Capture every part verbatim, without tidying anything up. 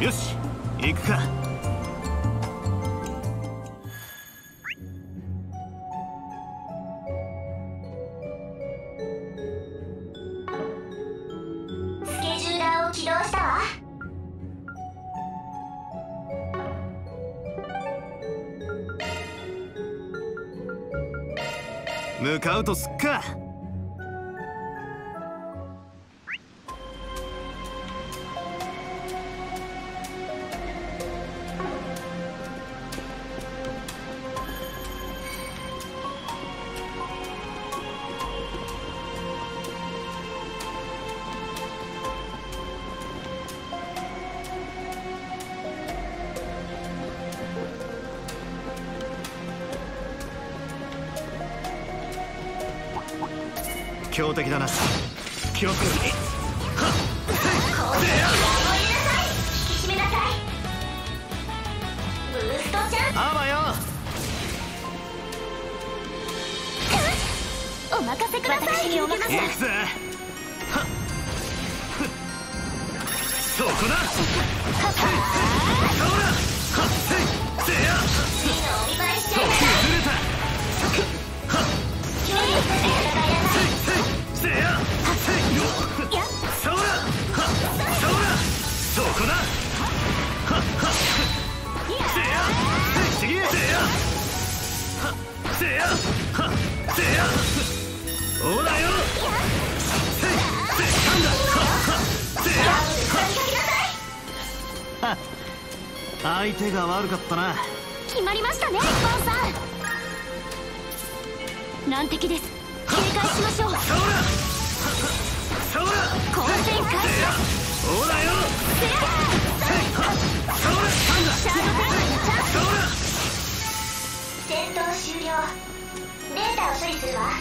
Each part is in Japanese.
よし行くか。 スケジューラーを起動したわ。 向かうとすっか。強敵だな。記憶に。はっ。 こういうのやめなさい。引き締めなさい。ブーストチャンス。 あばよ。 お任せください。私にお任せ。 行くぜ。はっ。そこだ。 はっ。 そら。はっ。せや。 いいのお見舞いしちゃいなさい。 崩れた。はっ。 勢いよく戦いなさい。 せや。せよ。そら。はっ。そら。そこだ。はっはっ。せや。次へせや。はっ。せや。はっ。せや。ほらよ。せ。せ。なんだ。はっはっ。せや。はっ。相手が悪かったな。 決まりましたね、ボンさん。難敵です。警戒しましょう。 そら。そら。 交戦開始。 ほらよ。 せや。 そら。なんだ。 シャード展開のチャンス。 そら。 戦闘終了。データを処理するわ。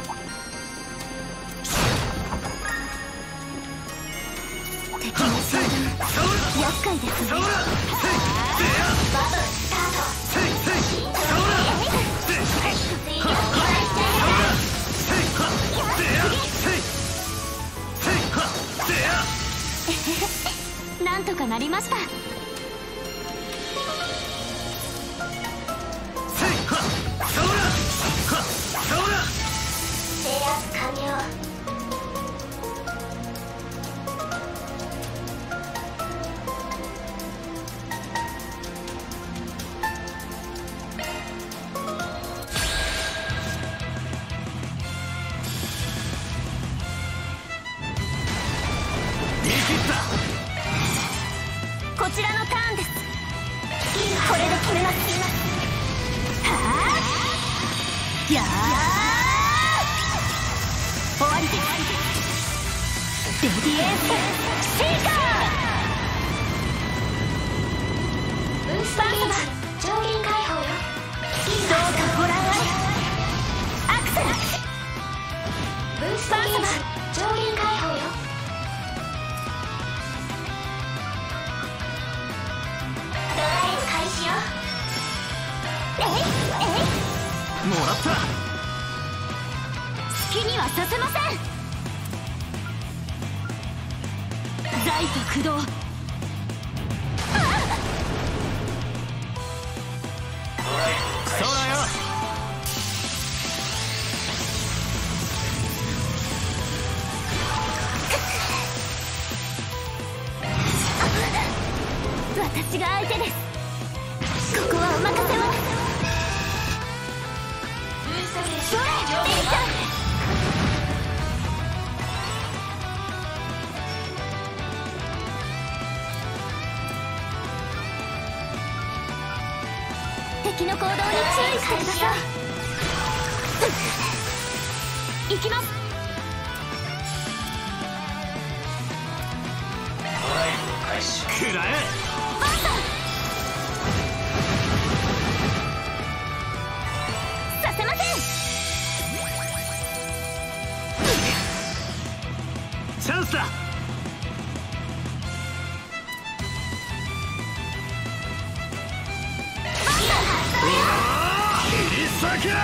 敵の集団厄介ですね。 そら。せや。 バトルスタート。 せいせい。 慎重に。 そら。せい。 ついてお見舞いしちゃいなさい。 せい。は。せや。せい。せい。は。せや。 なんとかなりました。 せい。は。そら。は。そら。 制圧完了。こちらのターンです。これで決めます。はあ、やー終わりです。レディエースシーカー。ブーストゲージ上限解放よ。どうかご覧あれ。アクセル。ブーストゲージ上限解放よ。 もらった。 好きにはさせません。財と駆動。 そらよ。 私が相手です。ここはお任せを。それ、レイちゃん。敵の行動に注意してください。行きます。 くらえ。 バンさん。させません。 チャンスだ。切り裂け。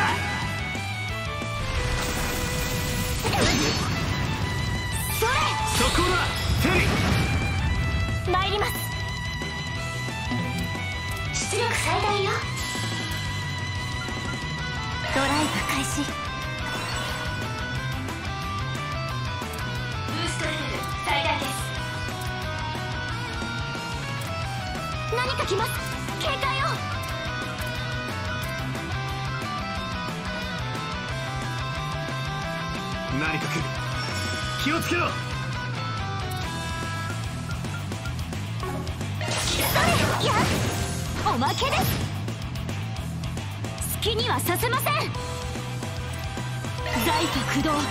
それ。 そこだ。テリー。 参ります。 出力最大よ。ドライブ開始。ブーストレベル最大です。何か来ます。警戒を。 何か来る。気をつけろ。 いや、おまけです。好きにはさせません。在家駆動。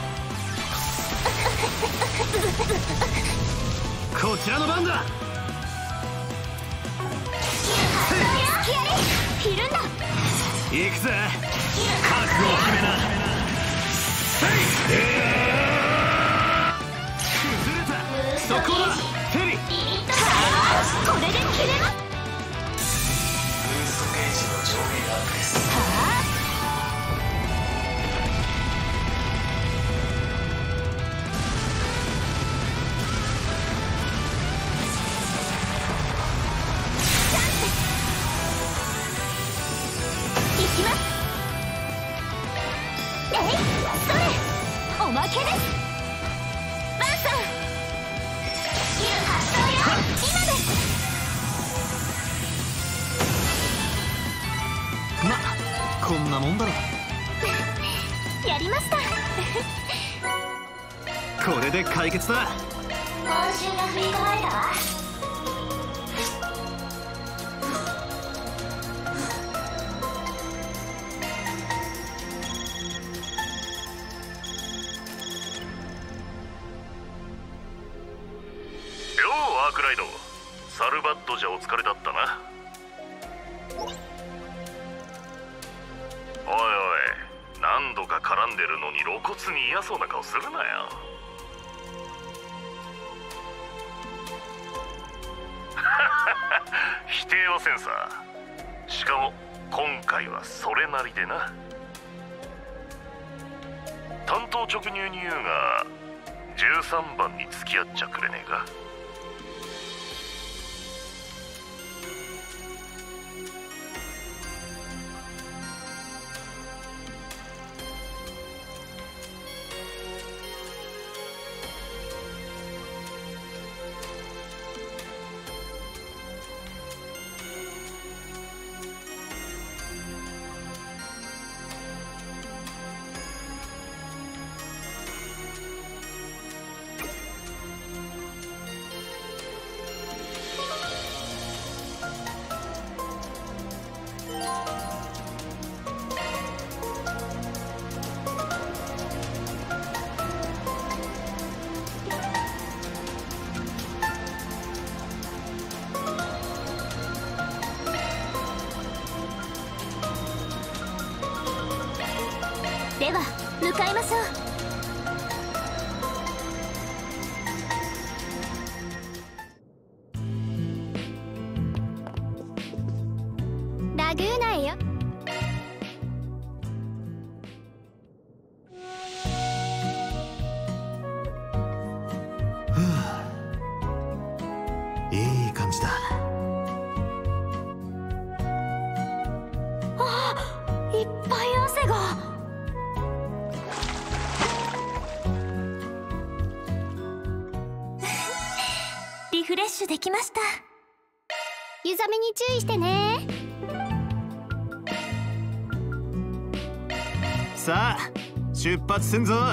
こちらの番だ。 隙あり。ひるんだ。 行くぜ。覚悟を決めな。崩れた。そこだ。ヘリ。 これで切れます。 ブーストゲージの上限アップです。 はあ。いきます。えい、それ。おまけです。バンさん。スキル発動よ。今です。 ま、こんなもんだろ。 やりました。 これで解決だ。 報酬が振り込まれたわ。 ようアークライド、サルバッドじゃお疲れだったな。おいおい、何度か絡んでるのに露骨に嫌そうな顔するなよ。否定はせんさ。しかも今回はそれなりでな。単刀直入に言うがじゅうさんばんに付き合っちゃくれねえか。 では向かいましょう。ラグーナへよ。 いい感じだ。 あ、いっぱい汗が。リフレッシュできました。湯冷めに注意してね。 さあ出発すんぞ。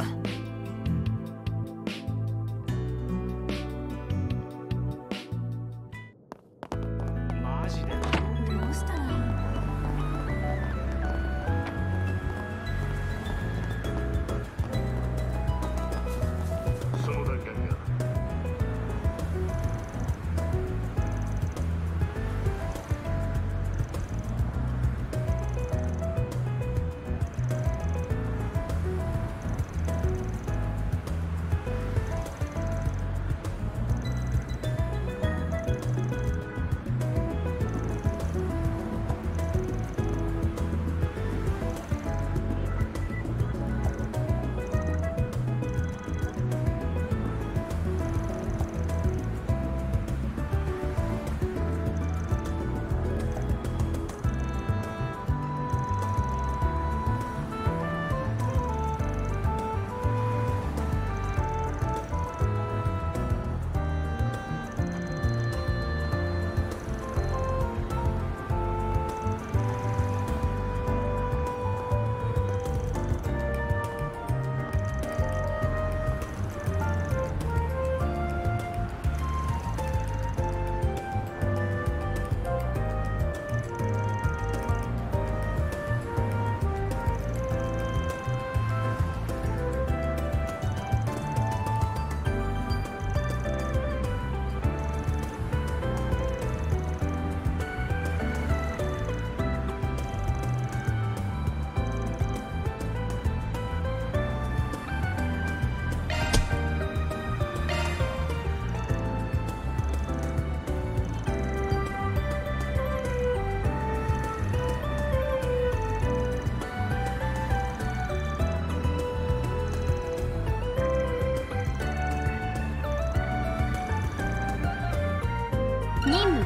マジでどうしたらいいの？ その段階が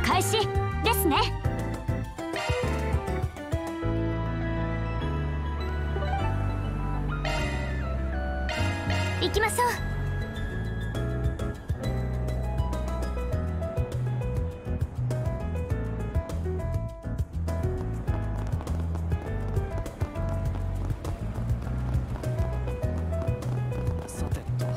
開始ですね。行きましょう。 さてと。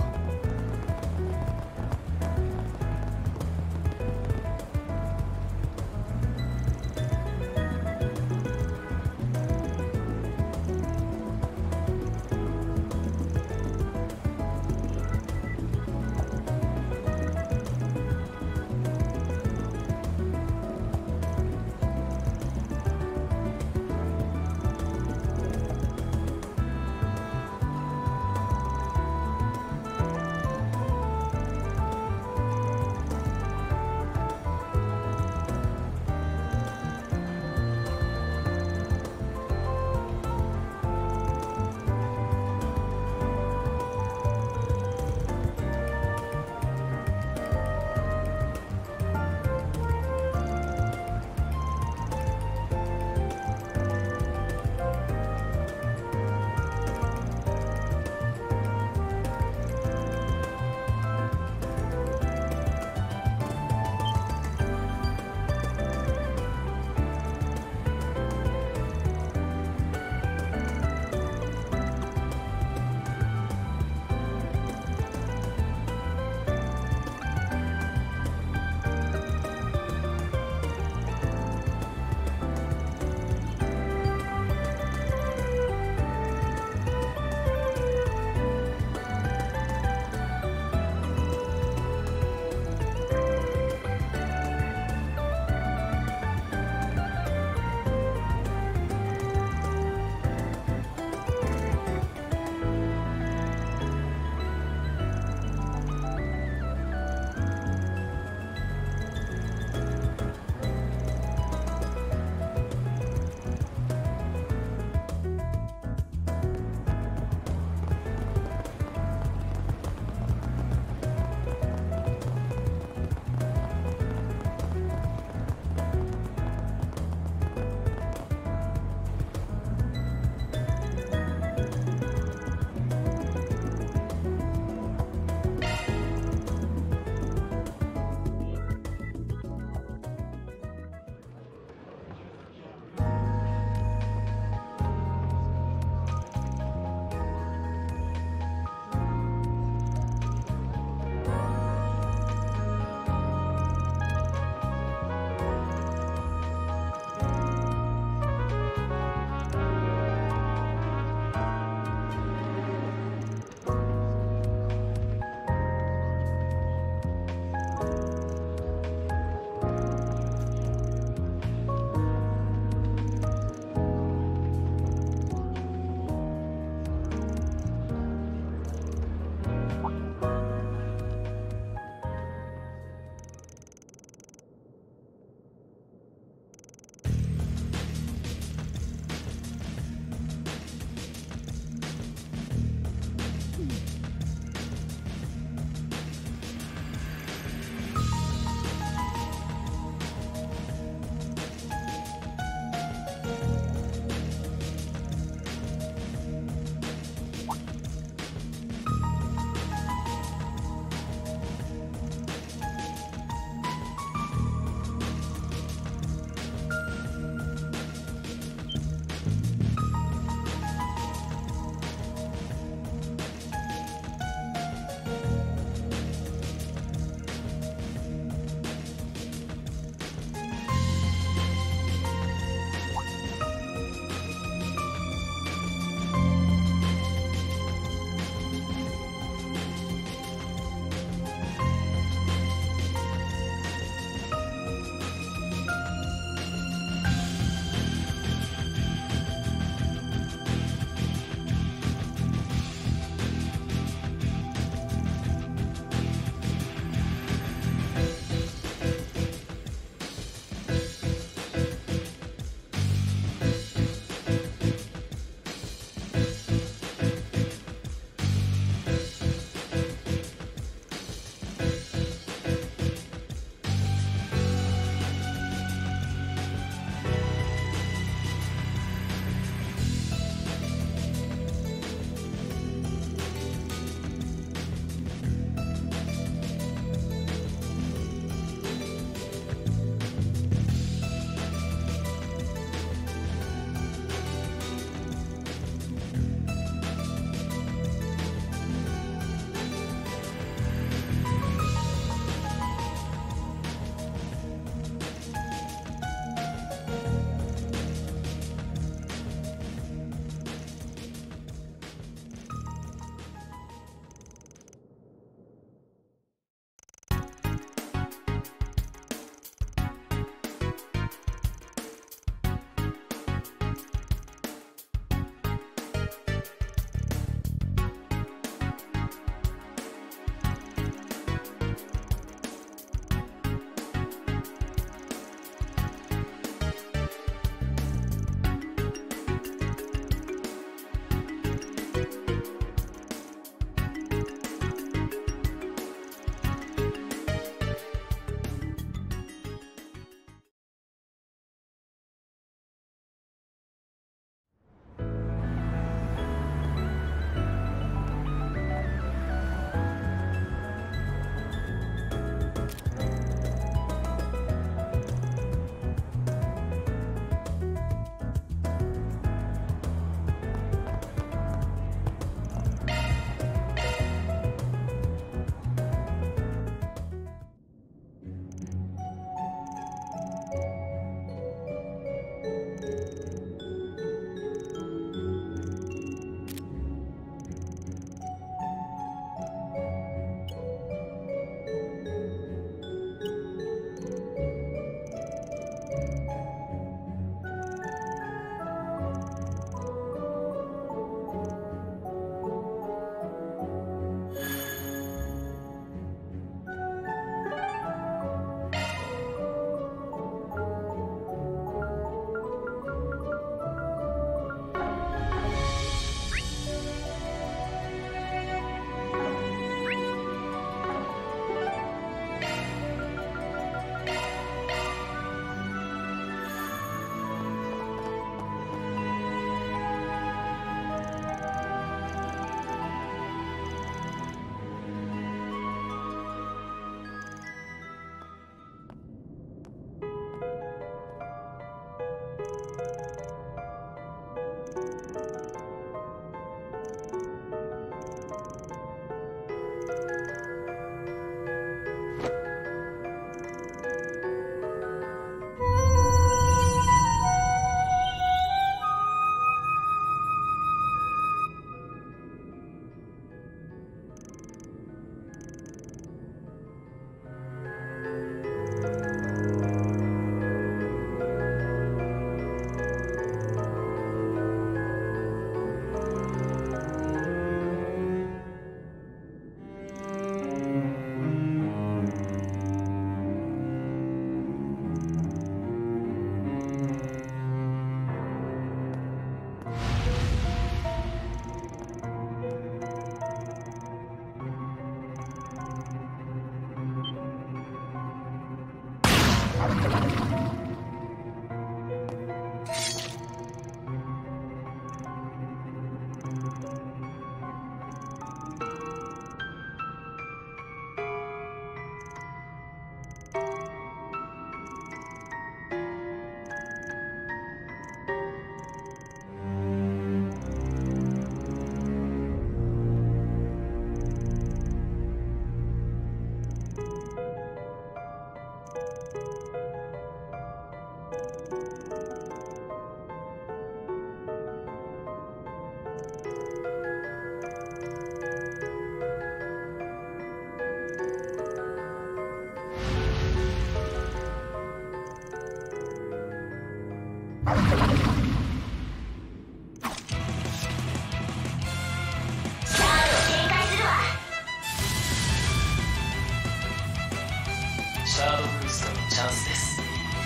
チャンスです。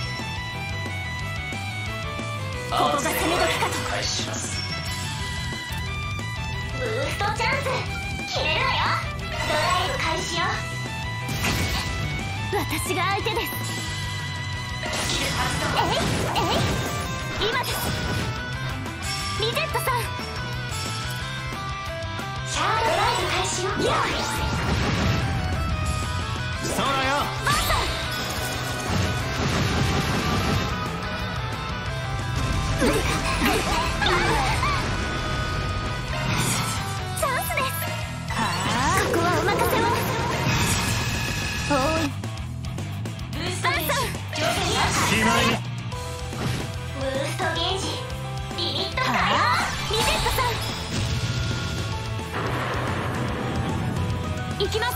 ここが攻め時かと。 開始します。 ブーストチャンス決めるわよ。ドライブ開始よ。私が相手です。 スキル発動。 えいえい今です。リゼットさんシャードライブ開始よ。やっそうだよ。 バーサチャンスです。はあここはお任せを。おいブーストゲージ上限にしまいにブーストゲージリミット解放。リゼットさん行きます。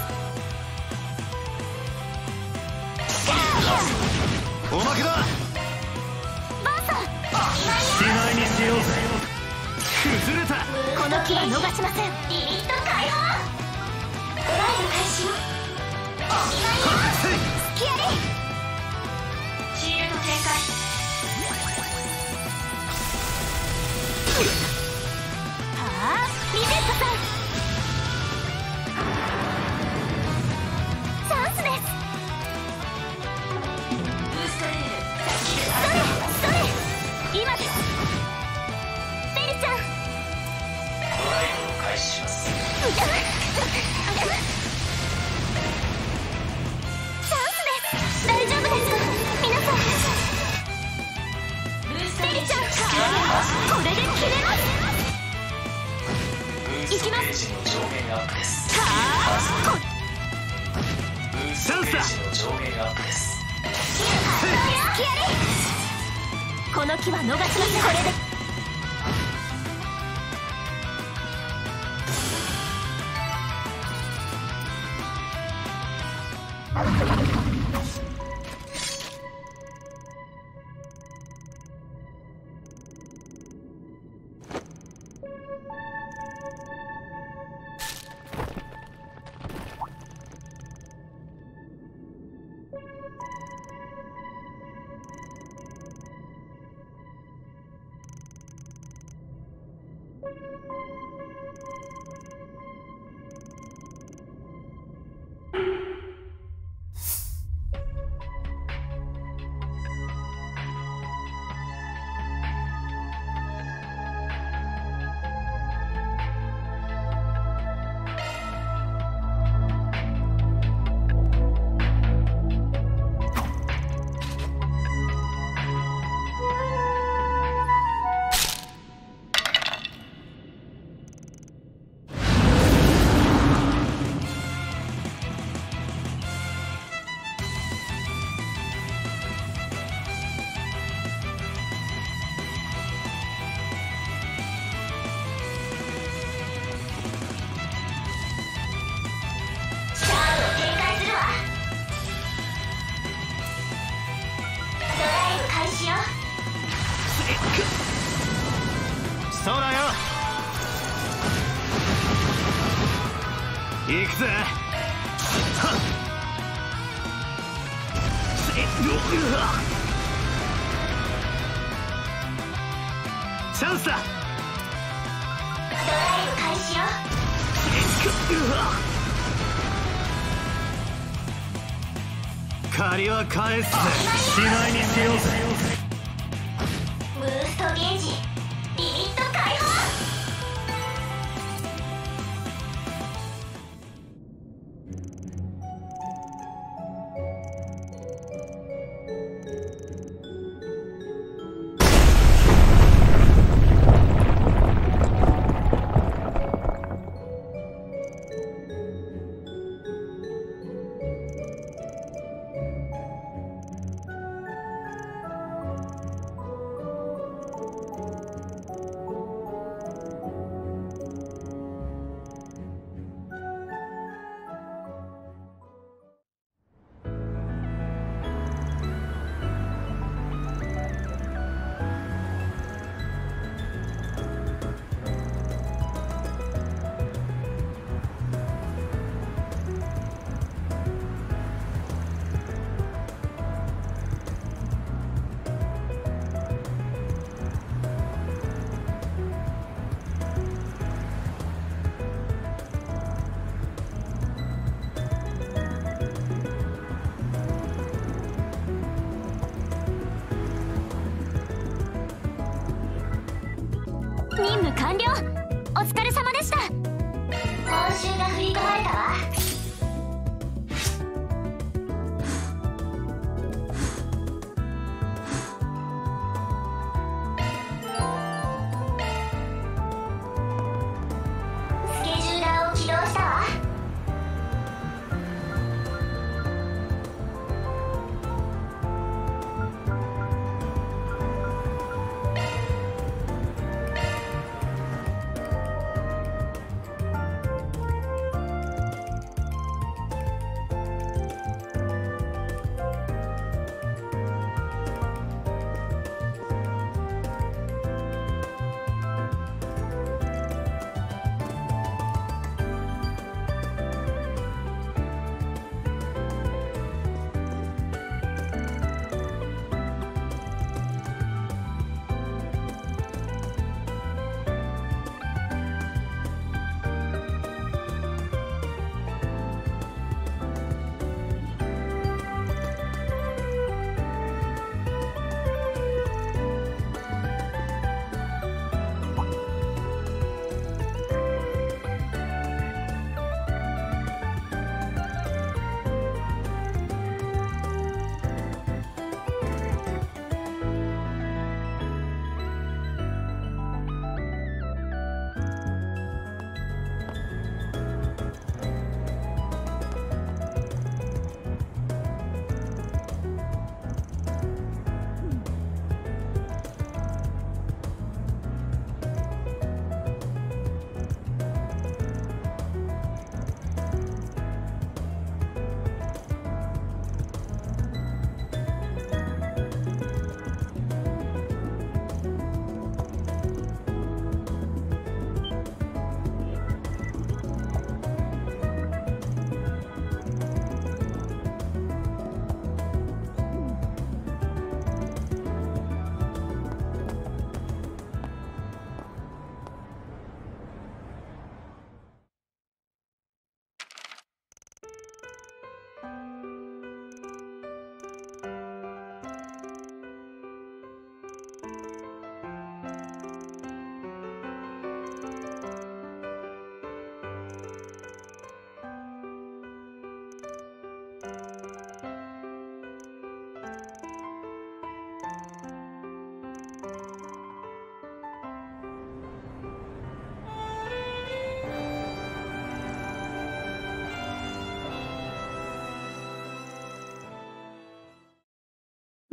おまけだ。 バーサしまいにしようぜ。崩れた。 この気は逃しません。リミット解放。ドライブ開始よ。お見舞いよ。スキアリシールド展開。はあリゼットさんチャンスです。ブーストレールそれそれ今です。ベリちゃんドライブを開始します。 チャンスです。大丈夫ですか皆さん。ベリちゃんこれで決めます。 ブーストゲージの上限アップです。 はあブーストゲージの上限アップです。 スキアリこの気は逃しません。これでそうだよ。行くぜ。はっチャンスだ。 ドライブ開始よ。 借りは返すぜ。しまいにしようぜ。 ブーストゲージリミット解放。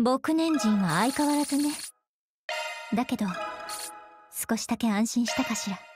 牧年人は相変わらずね。だけど少しだけ安心したかしら。